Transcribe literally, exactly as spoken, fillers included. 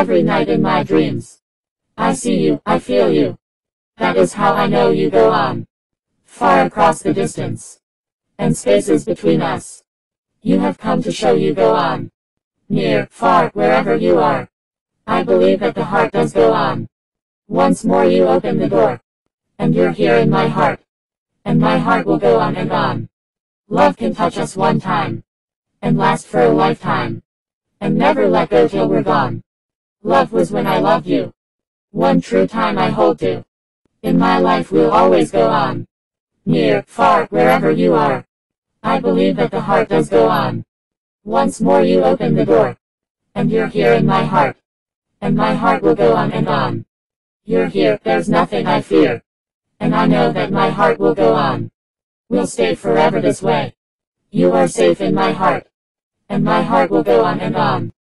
every night in my dreams. I see you, I feel you. That is how I know you go on. Far across the distance and spaces between us. You have come to show you go on. Near, far, wherever you are. I believe that the heart does go on. Once more you open the door. And you're here in my heart. And my heart will go on and on. Love can touch us one time. And last for a lifetime. And never let go till we're gone. Love was when I loved you. One true time I hold to. In my life we'll always go on. Near, far, wherever you are. I believe that the heart does go on. Once more you open the door. And you're here in my heart. And my heart will go on and on. You're here, there's nothing I fear. And I know that my heart will go on. We'll stay forever this way. You are safe in my heart. And my heart will go on and on.